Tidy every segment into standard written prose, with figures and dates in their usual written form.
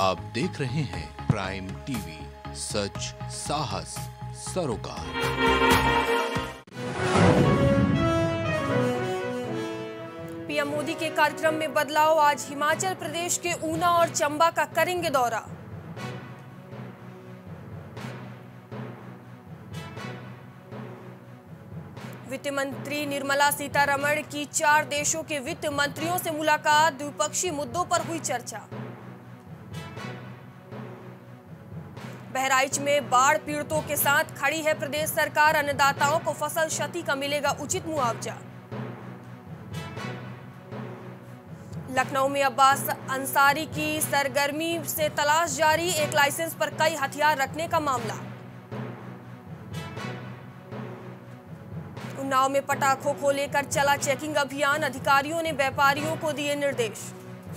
आप देख रहे हैं प्राइम टीवी, सच साहस सरोकार। पीएम मोदी के कार्यक्रम में बदलाव। आज हिमाचल प्रदेश के ऊना और चंबा का करेंगे दौरा। वित्त मंत्री निर्मला सीतारमण की 4 देशों के वित्त मंत्रियों से मुलाकात। द्विपक्षीय मुद्दों पर हुई चर्चा। बहराइच में बाढ़ पीड़ितों के साथ खड़ी है प्रदेश सरकार। अन्नदाताओं को फसल क्षति का मिलेगा उचित मुआवजा। लखनऊ में अब्बास अंसारी की सरगर्मी से तलाश जारी। एक लाइसेंस पर कई हथियार रखने का मामला। उन्नाव में पटाखों को लेकर चला चेकिंग अभियान। अधिकारियों ने व्यापारियों को दिए निर्देश।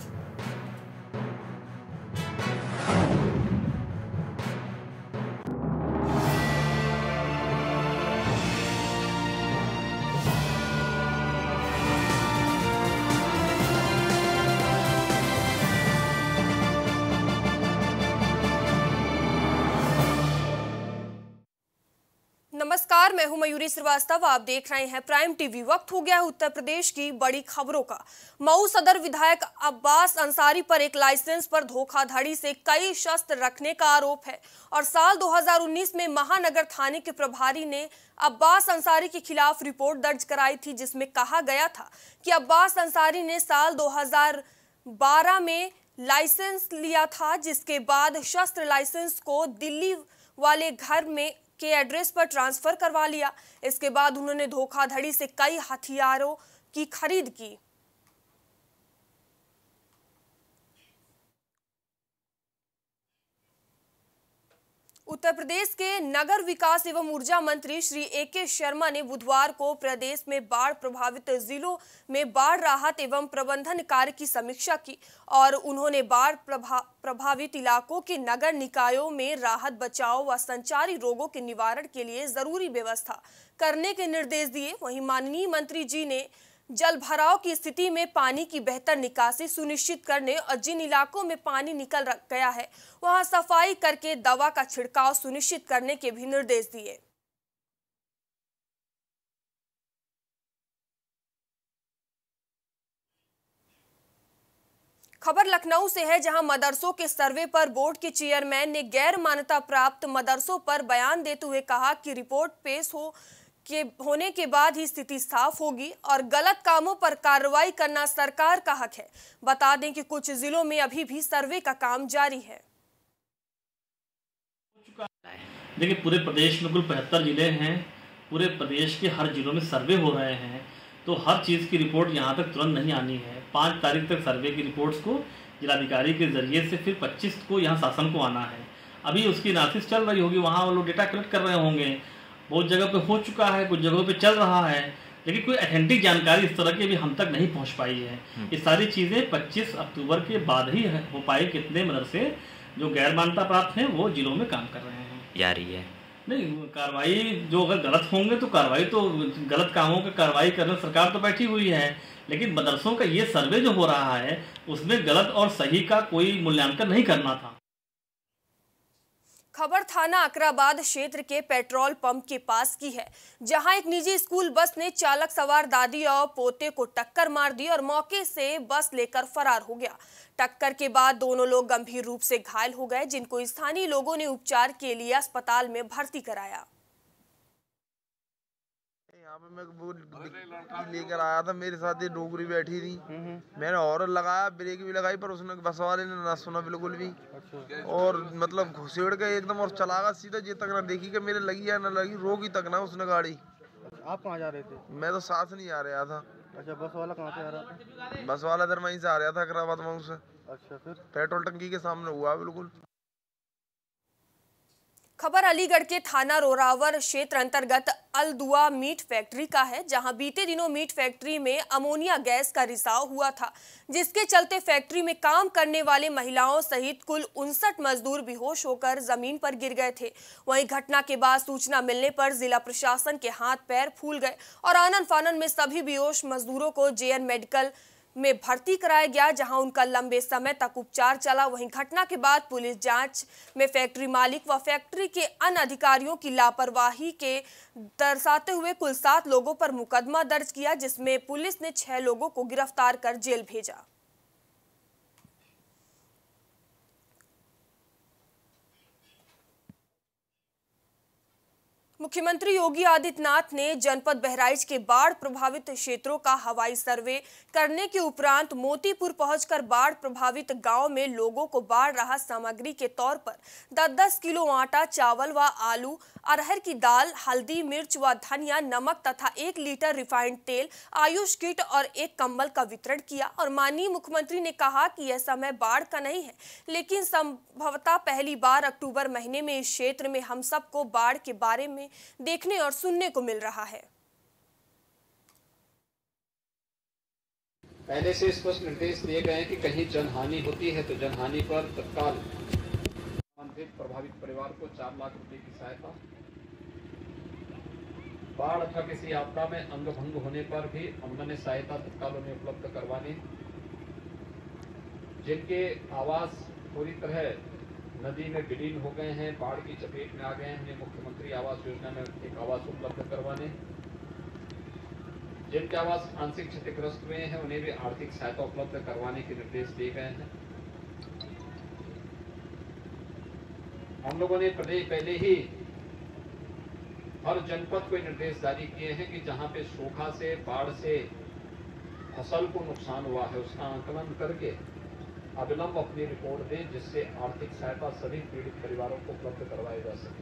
नमस्कार, मैं हूं मयूरी श्रीवास्तव। आप देख रहे हैं प्राइम टीवी। वक्त हो गया है उत्तर प्रदेश की बड़ी खबरों का। मऊ सदर विधायक अब्बास अंसारी पर एक लाइसेंस पर धोखाधड़ी से कई शस्त्र रखने का आरोप है और साल 2019 में महानगर थाने के प्रभारी ने अब्बास अंसारी के खिलाफ रिपोर्ट दर्ज कराई थी, जिसमें कहा गया था कि अब्बास अंसारी ने साल 2012 में लाइसेंस लिया था, जिसके बाद शस्त्र लाइसेंस को दिल्ली वाले घर में के एड्रेस पर ट्रांसफर करवा लिया। इसके बाद उन्होंने धोखाधड़ी से कई हथियारों की खरीद की। उत्तर प्रदेश के नगर विकास एवं ऊर्जा मंत्री श्री ए.के. शर्मा ने बुधवार को प्रदेश में बाढ़ प्रभावित जिलों में बाढ़ राहत एवं प्रबंधन कार्य की समीक्षा की और उन्होंने बाढ़ प्रभावित इलाकों के नगर निकायों में राहत, बचाव व संचारी रोगों के निवारण के लिए जरूरी व्यवस्था करने के निर्देश दिए। वहीं माननीय मंत्री जी ने जल भराव की स्थिति में पानी की बेहतर निकासी सुनिश्चित करने और जिन इलाकों में पानी निकल गया है वहां सफाई करके दवा का छिड़काव सुनिश्चित करने के भी निर्देश दिए। खबर लखनऊ से है, जहां मदरसों के सर्वे पर बोर्ड के चेयरमैन ने गैर मान्यता प्राप्त मदरसों पर बयान देते हुए कहा कि रिपोर्ट पेश होने के बाद ही स्थिति साफ होगी और गलत कामों पर कार्रवाई करना सरकार का हक है। बता दें कि कुछ जिलों में अभी भी सर्वे का काम जारी है। देखिए, पूरे प्रदेश में कुल 75 जिले हैं। पूरे प्रदेश के हर जिलों में सर्वे हो रहे हैं, तो हर चीज़ की रिपोर्ट यहाँ तक तुरंत नहीं आनी है। 5 तारीख तक सर्वे की रिपोर्ट्स को जिलाधिकारी के जरिए से फिर 25 को यहाँ शासन को आना है। अभी उसकी एनालिसिस चल रही होगी, वहाँ वो लोग डेटा कलेक्ट कर रहे होंगे। बहुत जगह पे हो चुका है, कुछ जगहों पे चल रहा है, लेकिन कोई ऑथेंटिक जानकारी इस तरह की अभी हम तक नहीं पहुंच पाई है। ये सारी चीज़ें 25 अक्टूबर के बाद ही हो पाई। कितने मदरसे जो गैर मान्यता प्राप्त हैं वो जिलों में काम कर रहे हैं, जारी है। नहीं, कार्रवाई जो अगर गलत होंगे तो कार्रवाई तो गलत कामों की कार्रवाई करने सरकार तो बैठी हुई है, लेकिन मदरसों का ये सर्वे जो हो रहा है उसमें गलत और सही का कोई मूल्यांकन नहीं करना था। खबर थाना अकराबाद क्षेत्र के पेट्रोल पंप के पास की है, जहां एक निजी स्कूल बस ने चालक सवार दादी और पोते को टक्कर मार दी और मौके से बस लेकर फरार हो गया। टक्कर के बाद दोनों लोग गंभीर रूप से घायल हो गए, जिनको स्थानीय लोगों ने उपचार के लिए अस्पताल में भर्ती कराया। यहाँ पे मैं वो लेकर आया था, मेरे साथ ये डोगरी बैठी थी। मैंने हॉर्न लगाया, ब्रेक भी लगाई, पर उसने बस वाले ने ना सुना बिल्कुल भी। और मतलब घुसेड़ के एकदम और चलागा सीधा, ये तक ना देखी कि मेरे लगी या ना लगी, रोकी तक ना उसने गाड़ी। आप कहाँ जा रहे थे? मैं तो साथ नहीं आ रहा था। अच्छा, बस वाला कहाँ से आ रहा था? बस वाला इधर वहीं से आ रहा था, अकराबाद मऊ से। अच्छा, फिर पेट्रोल टंकी के सामने हुआ बिल्कुल। खबर अलीगढ़ के थाना रोरावर क्षेत्र अंतर्गत अलदुआ मीट फैक्ट्री का है, जहां बीते दिनों मीट फैक्ट्री में अमोनिया गैस का रिसाव हुआ था, जिसके चलते फैक्ट्री में काम करने वाले महिलाओं सहित कुल 59 मजदूर बेहोश होकर जमीन पर गिर गए थे। वहीं घटना के बाद सूचना मिलने पर जिला प्रशासन के हाथ पैर फूल गए और आनन फानन में सभी बेहोश मजदूरों को जेएन मेडिकल में भर्ती कराया गया, जहां उनका लंबे समय तक उपचार चला। वहीं घटना के बाद पुलिस जांच में फैक्ट्री मालिक व फैक्ट्री के अन्य अधिकारियों की लापरवाही के दर्शाते हुए कुल 7 लोगों पर मुकदमा दर्ज किया, जिसमें पुलिस ने 6 लोगों को गिरफ्तार कर जेल भेजा। मुख्यमंत्री योगी आदित्यनाथ ने जनपद बहराइच के बाढ़ प्रभावित क्षेत्रों का हवाई सर्वे करने के उपरांत मोतीपुर पहुंचकर बाढ़ प्रभावित गांव में लोगों को बाढ़ राहत सामग्री के तौर पर 10-10 किलो आटा, चावल व आलू, अरहर की दाल, हल्दी, मिर्च व धनिया, नमक तथा 1 लीटर रिफाइंड तेल, आयुष किट और 1 कंबल का वितरण किया। और माननीय मुख्यमंत्री ने कहा कि यह समय बाढ़ का नहीं है, लेकिन संभवतः पहली बार अक्टूबर महीने में इस क्षेत्र में हम सबको बाढ़ के बारे में देखने और सुनने को मिल रहा है। पहले से स्पष्ट निर्देश दिए गए हैं कि कहीं जनहानि होती है तो जनहानि पर तत्काल संबंधित प्रभावित परिवार को 4 लाख रुपए की सहायता, बाढ़ अथवा किसी आपदा में अंग भंग होने पर भी अमन सहायता तत्काल उन्हें उपलब्ध करवाने, जिनके आवास पूरी तरह नदी में विलीन हो गए हैं, बाढ़ की चपेट में आ गए हैं, उन्हें मुख्यमंत्री आवास योजना में एक आवास उपलब्ध करवाने, जिनके आवास आंशिक क्षतिग्रस्त हुए हैं उन्हें भी आर्थिक सहायता उपलब्ध करवाने के निर्देश दिए गए हैं। हम लोगों ने पहले ही हर जनपद को निर्देश जारी किए हैं कि जहां पे सूखा से, बाढ़ से फसल को नुकसान हुआ है उसका आंकलन करके अविलंब अपनी रिपोर्ट दें, जिससे आर्थिक सहायता सभी पीड़ित परिवारों को उपलब्ध करवाई जा सके।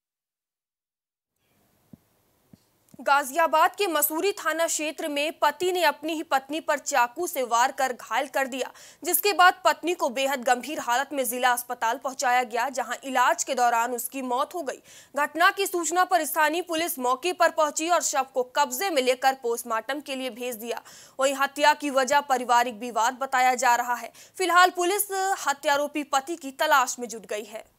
गाजियाबाद के मसूरी थाना क्षेत्र में पति ने अपनी ही पत्नी पर चाकू से वार कर घायल कर दिया, जिसके बाद पत्नी को बेहद गंभीर हालत में जिला अस्पताल पहुंचाया गया, जहां इलाज के दौरान उसकी मौत हो गई। घटना की सूचना पर स्थानीय पुलिस मौके पर पहुंची और शव को कब्जे में लेकर पोस्टमार्टम के लिए भेज दिया। वहीं हत्या की वजह पारिवारिक विवाद बताया जा रहा है। फिलहाल पुलिस हत्यारोपी पति की तलाश में जुट गई है।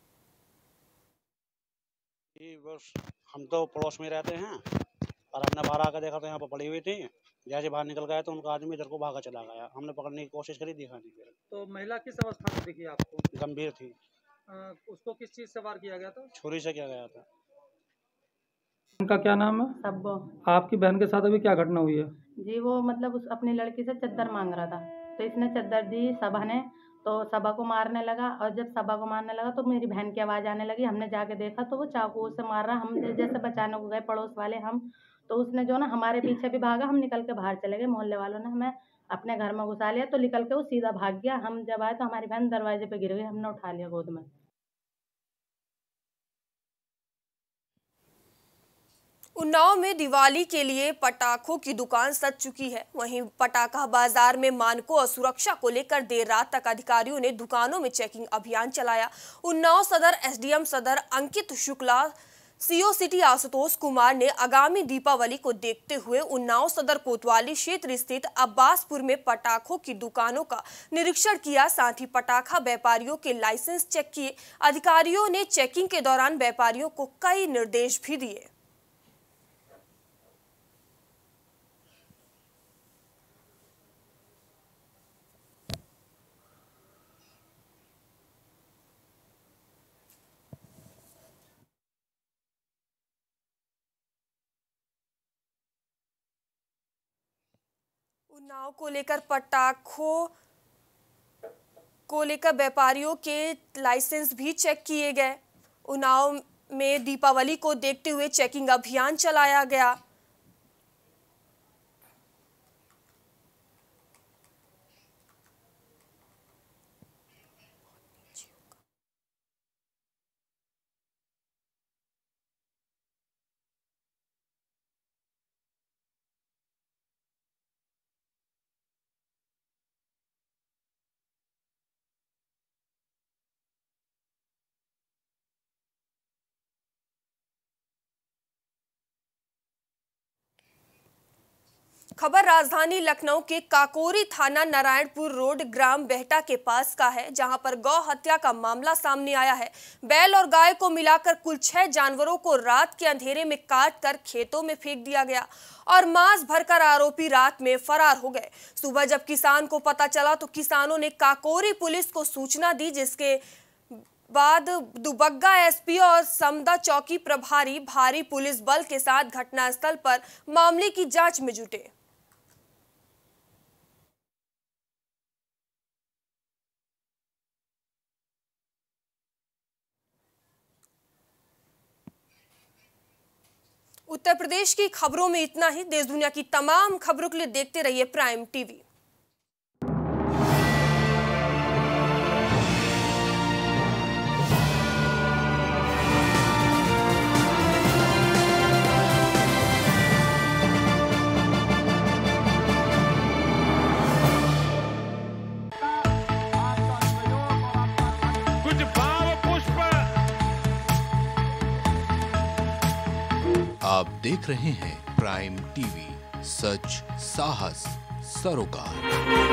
हम तो पड़ोस में रहते हैं और हमने बाहर आकर देखा तो यहाँ पर पड़ी हुई थी। जैसे बाहर निकल गया तो उनका आदमी इधर को भागा चला गया। हमने पकड़ने की कोशिश करी, दिखा नहीं गया। तो महिला किस अवस्था में दिखी आपको? गंभीर थी। उसको किस चीज से वार किया गया था? छुरी से किया गया था। उनका क्या नाम है? सब्बो। आपकी बहन के साथ अभी क्या घटना हुई है? जी वो मतलब उस अपनी लड़की से चद्दर मांग रहा था, तो इसने चद्दर दी सबा ने, तो सबा को मारने लगा। और जब सबा को मारने लगा तो मेरी बहन की आवाज़ आने लगी। हमने जाके देखा तो वो चाकू से मार रहा। हम जैसे बचाने को गए पड़ोस वाले हम, तो उसने जो ना हमारे पीछे भी भागा। हम निकल के बाहर चले गए, मोहल्ले वालों ने हमें अपने घर में घुसा लिया, तो निकल के वो सीधा भाग गया। हम जब आए तो हमारी बहन दरवाजे पे गिर गई, हमने उठा लिया गोद में। उन्नाव में दिवाली के लिए पटाखों की दुकान सज चुकी है। वहीं पटाखा बाजार में मानकों और सुरक्षा को लेकर देर रात तक अधिकारियों ने दुकानों में चेकिंग अभियान चलाया। उन्नाव सदर एसडीएम सदर अंकित शुक्ला, सीओ सिटी आशुतोष कुमार ने आगामी दीपावली को देखते हुए उन्नाव सदर कोतवाली क्षेत्र स्थित अब्बासपुर में पटाखों की दुकानों का निरीक्षण किया। साथ ही पटाखा व्यापारियों के लाइसेंस चेक किए। अधिकारियों ने चेकिंग के दौरान व्यापारियों को कई निर्देश भी दिए। उन्नाव को लेकर पटाखों को लेकर व्यापारियों के लाइसेंस भी चेक किए गए। उन्नाव में दीपावली को देखते हुए चेकिंग अभियान चलाया गया। खबर राजधानी लखनऊ के काकोरी थाना नारायणपुर रोड ग्राम बेहटा के पास का है, जहां पर गौ हत्या का मामला सामने आया है। बैल और गाय को मिलाकर कुल 6 जानवरों को रात के अंधेरे में काटकर खेतों में फेंक दिया गया और मांस भरकर आरोपी रात में फरार हो गए। सुबह जब किसान को पता चला तो किसानों ने काकोरी पुलिस को सूचना दी, जिसके बाद दुबग्गा एसपी और समदा चौकी प्रभारी भारी पुलिस बल के साथ घटनास्थल पर मामले की जांच में जुटे। उत्तर प्रदेश की खबरों में इतना ही। देश दुनिया की तमाम खबरों के लिए देखते रहिए प्राइम टीवी। आप देख रहे हैं प्राइम टीवी, सच साहस सरोकार।